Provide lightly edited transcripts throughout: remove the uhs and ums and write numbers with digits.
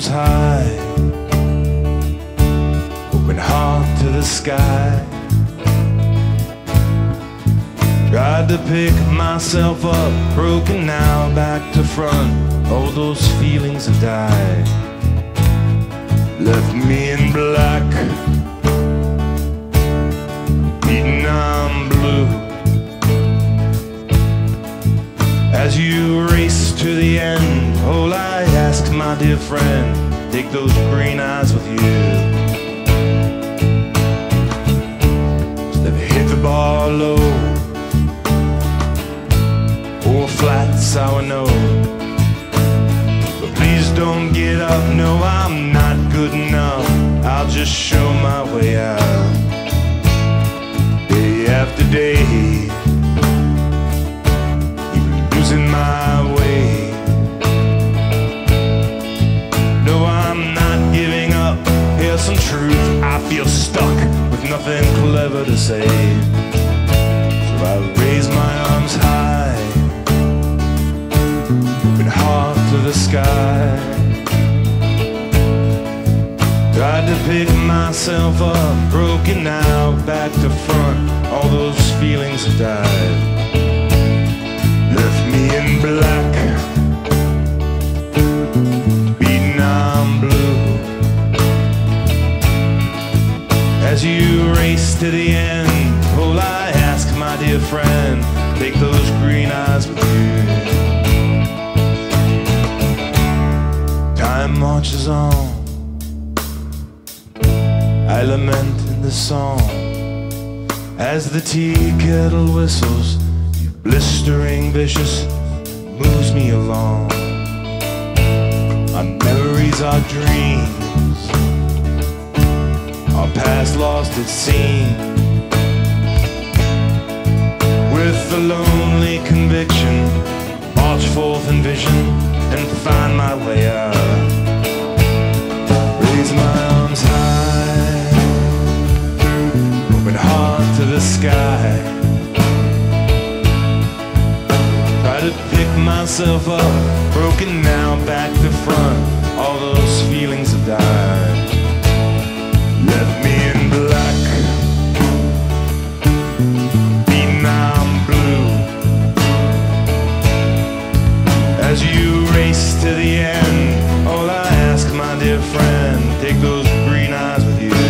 high, open heart to the sky. Tried to pick myself up, broken now, back to front. All those feelings have died, left me in black, beaten I'm blue. As you race to the end, all I ask, my dear friend, take those green eyes with you. Instead of hit the bar low, or flat sour no. But please don't get up, no, I'm not good enough. I'll just show my way out, day after day, in my way. No, I'm not giving up. Here's some truth. I feel stuck with nothing clever to say, so I raise my arms high, open heart to the sky. Tried to pick myself up, broken now, back to front. All those feelings have died, left me in black, beaten I'm blue. As you race to the end, all I ask, my dear friend, take those green eyes with you. Time marches on, I lament in the song, as the tea kettle whistles. Blistering vicious moves me along. Our memories are dreams, our past lost its scene, with the lonely conviction, march forth in vision and find my way out. Raise my arms high, open heart to the sky. To pick myself up, broken now, back to front. All those feelings have died, left me in black, beaten I'm blue. As you race to the end, all I ask, my dear friend, take those green eyes with you.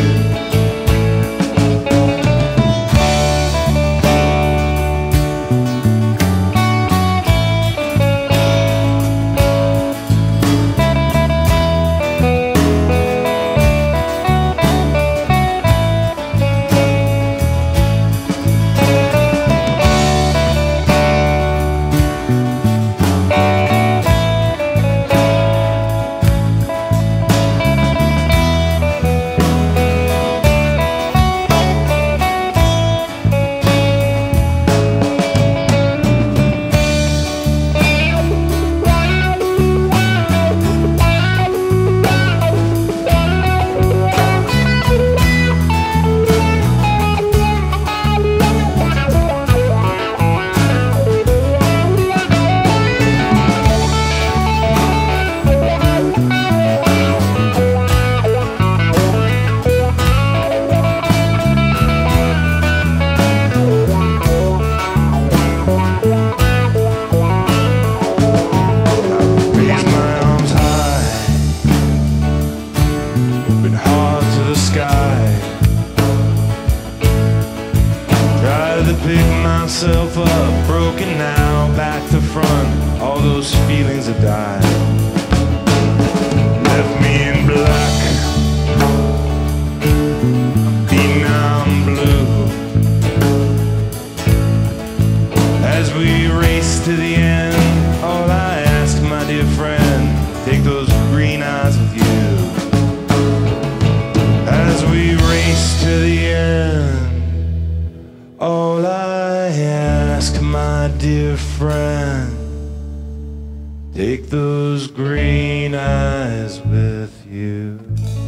Pick myself up, broken now, back to front. All those feelings have died, left me in black, beaten I'm blue. As we race to the end, all I ask, my dear friend, take those green eyes with you. As we race to the end, all I ask, my dear friend, take those green eyes with you.